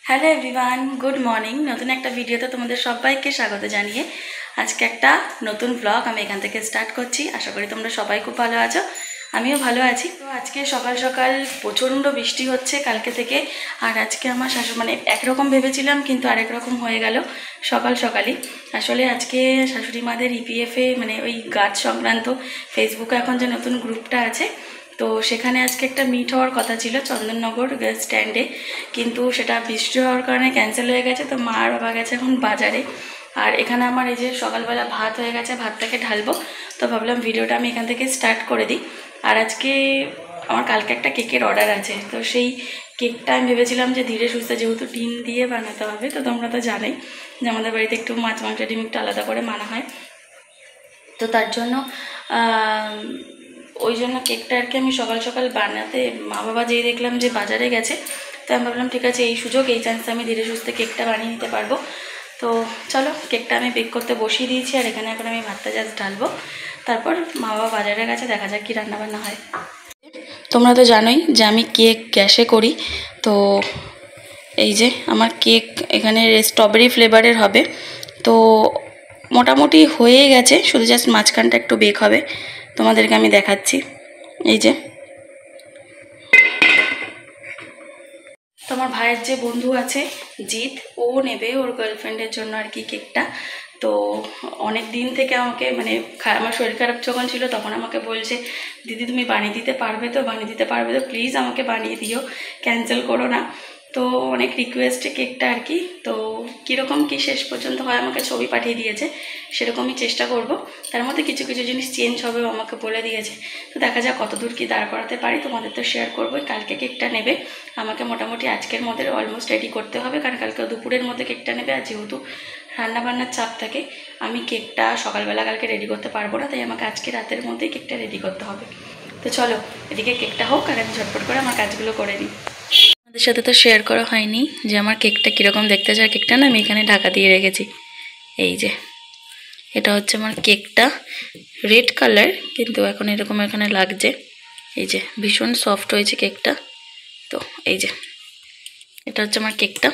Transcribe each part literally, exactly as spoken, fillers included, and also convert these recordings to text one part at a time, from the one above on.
Hello everyone, good morning. নতুন একটা ভিডিওতে তোমাদের সবাইকে স্বাগত জানিয়ে আজকে একটা নতুন ব্লগ আমি এখান থেকে স্টার্ট করছি। আশা করি তোমরা সবাই খুব ভালো আছো, আমিও ভালো আছি। তো আজকে সকাল সকাল প্রচণ্ড বৃষ্টি হচ্ছে কালকে থেকে। আর আজকে আমার শাশুড়ি মানে একরকম ভেবেছিলাম কিন্তু আরেক রকম হয়ে গেল সকাল সকালই। আসলে আজকে শাশুড়ি মাদের ইপিএফে মানে ওই গাছ সংক্রান্ত ফেসবুকে এখন যে নতুন গ্রুপটা আছে, তো সেখানে আজকে একটা মিট হওয়ার কথা ছিল চন্দননগর স্ট্যান্ডে, কিন্তু সেটা বৃষ্টি হওয়ার কারণে ক্যান্সেল হয়ে গেছে। তো মা আর বাবা গেছে এখন বাজারে, আর এখানে আমার এই যে সকালবেলা ভাত হয়ে গেছে, ভাতটাকে ঢালবো। তো ভাবলাম ভিডিওটা আমি এখান থেকে স্টার্ট করে দিই। আর আজকে আমার কালকে একটা কেকের অর্ডার আছে, তো সেই কেকটা আমি ভেবেছিলাম যে ধীরে সুস্থে যেহেতু টিন দিয়ে বানাতে হবে, তো তোমরা তো জানোই যে আমাদের বাড়িতে একটু মাছ মাংস ডিম একটু আলাদা করে মানা হয়। তো তার জন্য ওই জন্য কেকটা আর কি আমি সকাল সকাল বানাতে মা বাবা যেই দেখলাম যে বাজারে গেছে, তো আমি ভাবলাম ঠিক আছে এই সুযোগ এই চান্সে আমি ধীরে সুস্থে কেকটা বানিয়ে নিতে পারবো। তো চলো কেকটা আমি বেক করতে বসিয়ে দিয়েছি, আর এখানে এখন আমি ভাতটা জাস্ট ঢালবো, তারপর মা বাবা বাজারে গেছে, দেখা যাক কী রান্নাবান্না হয়। তোমরা তো জানোই যে আমি কেক গ্যাসে করি। তো এই যে আমার কেক এখানে স্ট্রবেরি ফ্লেভারের হবে, তো মোটামুটি হয়ে গেছে, শুধু জাস্ট মাঝখানটা একটু বেক হবে, তোমাদেরকে আমি দেখাচ্ছি। এই যে তোমার ভাইয়ের যে বন্ধু আছে জিৎ, ও নেবে ওর গার্লফ্রেন্ডের জন্য আর কি কেকটা। তো অনেক দিন থেকে আমাকে মানে আমার শরীর খারাপ যখন ছিল তখন আমাকে বলছে দিদি তুমি বানিয়ে দিতে পারবে তো বানিয়ে দিতে পারবে তো প্লিজ আমাকে বানিয়ে দিও, ক্যান্সেল করো না। তো অনেক রিকোয়েস্টে কেকটা আর কি, তো কীরকম কী শেষ পর্যন্ত হয় আমাকে ছবি পাঠিয়ে দিয়েছে, সেরকমই চেষ্টা করব। তার মধ্যে কিছু কিছু জিনিস চেঞ্জ হবেও আমাকে বলে দিয়েছে। তো দেখা যাক কতদূর কী দাঁড় করাতে পারি, তোমাদের তো শেয়ার করবোই। কালকে কেকটা নেবে, আমাকে মোটামুটি আজকের মধ্যে অলমোস্ট রেডি করতে হবে, কারণ কালকে দুপুরের মধ্যে কেকটা নেবে। আর যেহেতু রান্নাবান্নার চাপ থাকে, আমি কেকটা সকালবেলা কালকে রেডি করতে পারবো না, তাই আমাকে আজকে রাতের মধ্যেই কেকটা রেডি করতে হবে। তো চলো এদিকে কেকটা হোক আর আমি ঝটপট করে আমার কাজগুলো করে নিই। আমাদের সাথে তো শেয়ার করা হয়নি যে আমার কেকটা কীরকম দেখতে চায়। কেকটা না আমি এখানে ঢাকা দিয়ে রেখেছি। এই যে এটা হচ্ছে আমার কেকটা, রেড কালার, কিন্তু এখন এরকম এখানে লাগছে। এই যে ভীষণ সফট হয়েছে কেকটা। তো এই যে এটা হচ্ছে আমার কেকটা।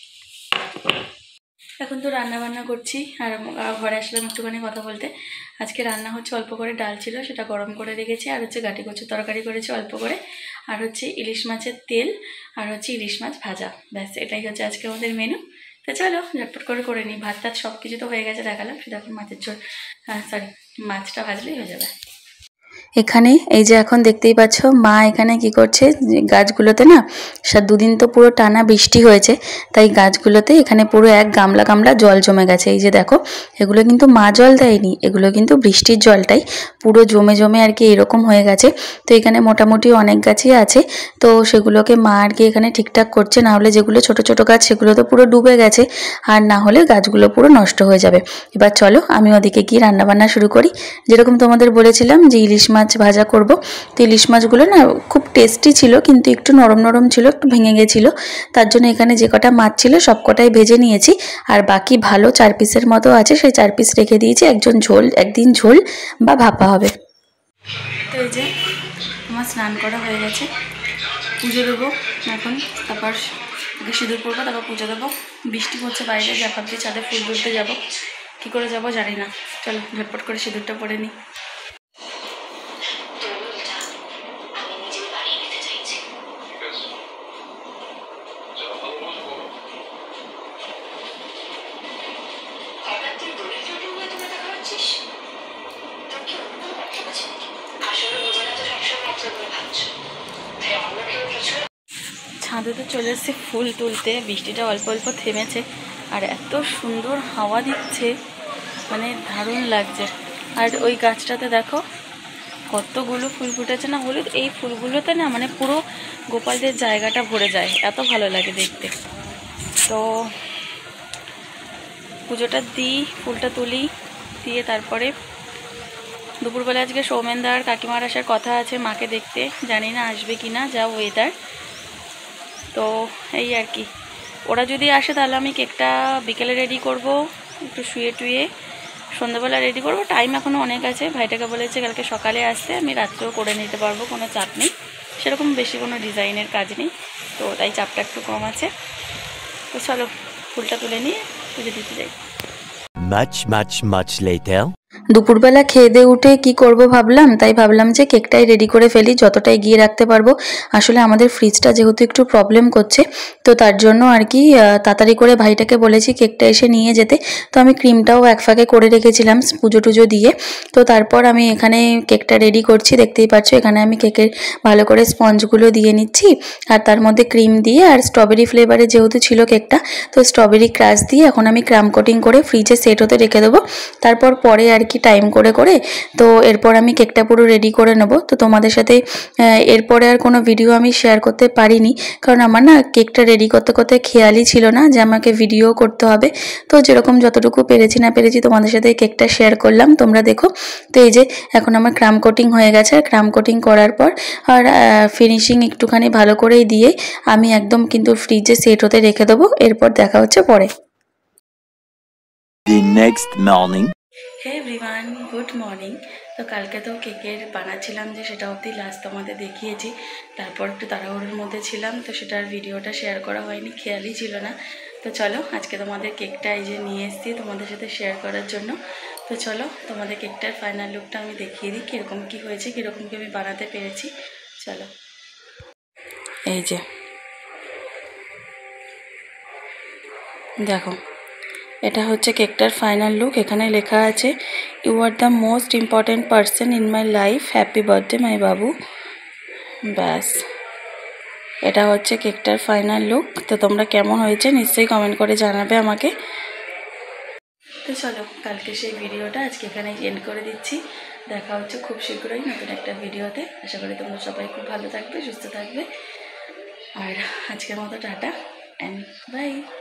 এখন তো রান্না বান্না করছি, আর ঘরে আসলাম একটুখানি কথা বলতে। আজকে রান্না হচ্ছে অল্প করে ডাল ছিল, সেটা গরম করে রেখেছি, আর হচ্ছে গাটি কচুর তরকারি করেছি অল্প করে, আর হচ্ছে ইলিশ মাছের তেল, আর হচ্ছে ইলিশ মাছ ভাজা। ব্যাস এটাই হচ্ছে আজকে আমাদের মেনু। তো চলো ঝটপট করে করে নিই। ভাত টাত সব কিছু তো হয়ে গেছে দেখালাম, শুধু এখন মাছের ঝোল সরি মাছটা ভাজলেই হয়ে যাবে। এখানে এই যে এখন দেখতেই পাচ্ছ মা এখানে কি করছে, গাছগুলোতে না দুদিন তো পুরো টানা বৃষ্টি হয়েছে, তাই গাছগুলোতে এখানে পুরো এক গামলা গামলা জল জমে গেছে। এই যে দেখো, এগুলো কিন্তু মা জল দেয়নি, এগুলো কিন্তু বৃষ্টির জলটাই পুরো জমে জমে আর কি এরকম হয়ে গেছে। তো এখানে মোটামুটি অনেক গাছই আছে, তো সেগুলোকে মা আর কি এখানে ঠিকঠাক করছে, না হলে যেগুলো ছোট ছোট গাছ সেগুলো তো পুরো ডুবে গেছে, আর না হলে গাছগুলো পুরো নষ্ট হয়ে যাবে। এবার চলো আমি ওদিকে গিয়ে রান্নাবান্না শুরু করি। যেরকম তোমাদের বলেছিলাম যে ইলিশ মাছ ভাজা করব, তো ইলিশ মাছগুলো না খুব টেস্টি ছিল, কিন্তু একটু নরম নরম ছিল, একটু ভেঙে গেছিলো। তার জন্য এখানে যে কটা মাছ ছিল সব কটাই ভেজে নিয়েছি, আর বাকি ভালো চার পিসের মতো আছে, সেই চার পিস রেখে দিয়েছি, একজন ঝোল একদিন ঝোল বা ভাপা হবে। তো এই যে আমার স্নান করা হয়ে গেছে, পুজো দেবো এখন, তারপর সিঁদুর পরবো, তারপর পুজো দেবো। বৃষ্টি পড়ছে বাইরে, যা ভাবছি ছাদে ফুল তুলতে যাবো, কী করে যাবো জানি না। চলো ঝটপট করে সিঁদুরটা পরে নিই। ছাদে তো চলে এসেছে ফুল তুলতে, বৃষ্টিটা অল্প অল্প থেমেছে, আর এত সুন্দর হাওয়া দিচ্ছে, মানে দারুণ লাগছে। আর ওই গাছটাতে দেখো কতগুলো ফুল ফুটেছে না হলুদ, এই ফুলগুলোতে না মানে পুরো গোপালদের জায়গাটা ভরে যায়, এত ভালো লাগে দেখতে। তো পুজোটা দিই, ফুলটা তুলি, দিয়ে তারপরে দুপুরবেলা আজকে সৌমেনদার কাকিমার আসার কথা আছে মাকে দেখতে, জানি না আসবে কি না, যা ওয়েদার। তো এই আর কি, ওরা যদি আসে তাহলে আমি কেকটা বিকেলে রেডি করব, একটু শুয়ে টুয়ে সন্ধ্যাবেলা রেডি করব। টাইম এখনও অনেক আছে, ভাইটাকে বলেছে কালকে সকালে আসতে, আমি রাত্রেও করে নিতে পারবো, কোনো চাপ নেই, সেরকম বেশি কোনো ডিজাইনের কাজ নেই, তো তাই চাপটা একটু কম আছে। তো চলো ফুলটা তুলে নিয়ে পুজো দিতে যাই। Much, much, much later. দুপুরবেলা খেয়ে দিয়ে উঠে কি করব ভাবলাম, তাই ভাবলাম যে কেকটাই রেডি করে ফেলি, যতটাই গিয়ে রাখতে পারবো। আসলে আমাদের ফ্রিজটা যেহেতু একটু প্রবলেম করছে, তো তার জন্য আর কি তাড়াতাড়ি করে ভাইটাকে বলেছি কেকটা এসে নিয়ে যেতে। তো আমি ক্রিমটাও এক ফাঁকে করে রেখেছিলাম পুজো টুজো দিয়ে। তো তারপর আমি এখানে কেকটা রেডি করছি, দেখতেই পাচ্ছ এখানে আমি কেকের ভালো করে স্পঞ্জগুলো দিয়ে নিচ্ছি, আর তার মধ্যে ক্রিম দিয়ে আর স্ট্রবেরি ফ্লেভারে যেহেতু ছিল কেকটা, তো স্ট্রবেরি ক্রাশ দিয়ে এখন আমি ক্রাম কোটিং করে ফ্রিজে সেট হতে রেখে দেবো। তারপর পরে আর কি টাইম করে করে তো এরপর আমি কেকটা পুরো রেডি করে নেব। তো তোমাদের সাথে এরপরে আর কোনো ভিডিও আমি শেয়ার করতে পারিনি, কারণ আমার না কেকটা রেডি করতে করতে খেয়ালই ছিল না যে আমাকে ভিডিও করতে হবে। তো যেরকম যতটুকু পেরেছি না পেরেছি তোমাদের সাথে কেকটা শেয়ার করলাম, তোমরা দেখো। তো এই যে এখন আমার ক্রাম কোটিং হয়ে গেছে, আর ক্রাম কোটিং করার পর আর ফিনিশিং একটুখানি ভালো করেই দিয়ে আমি একদম কিন্তু ফ্রিজে সেট হতে রেখে দেবো। এরপর দেখা হচ্ছে পরে। The next morning. Hey everyone, good morning. তো কালকে তো কেকের বানাচ্ছিলাম যে সেটা অবধি লাস্ট তোমাদের দেখিয়েছি, তারপর একটু তাড়াহুড়োর মধ্যে ছিলাম, তো সেটার ভিডিওটা শেয়ার করা হয়নি, খেয়ালই ছিল না। তো চলো আজকে তোমাদের কেকটা এই যে নিয়ে এসেছি তোমাদের সাথে শেয়ার করার জন্য। তো চলো তোমাদের কেকটার ফাইনাল লুকটা আমি দেখিয়ে দিই, কীরকম কী হয়েছে, কীরকম কী আমি বানাতে পেরেছি। চলো এই যে দেখো, এটা হচ্ছে কেকটার ফাইনাল লুক। এখানে লেখা আছে you are the most important person in my life, happy birthday my বাবু। ব্যাস, এটা হচ্ছে কেকটার ফাইনাল লুক। তো তোমরা কেমন হয়েছে নিশ্চয়ই কমেন্ট করে জানাবে আমাকে। তো চলো কালকে সেই ভিডিওটা আজকে এখানে এন্ড করে দিচ্ছি। দেখা হচ্ছে খুব শীঘ্রই নতুন একটা ভিডিওতে। আশা করি তোমরা সবাই খুব ভালো থাকবে, সুস্থ থাকবে। আর আজকের মতো টাটা অ্যান্ড বাই।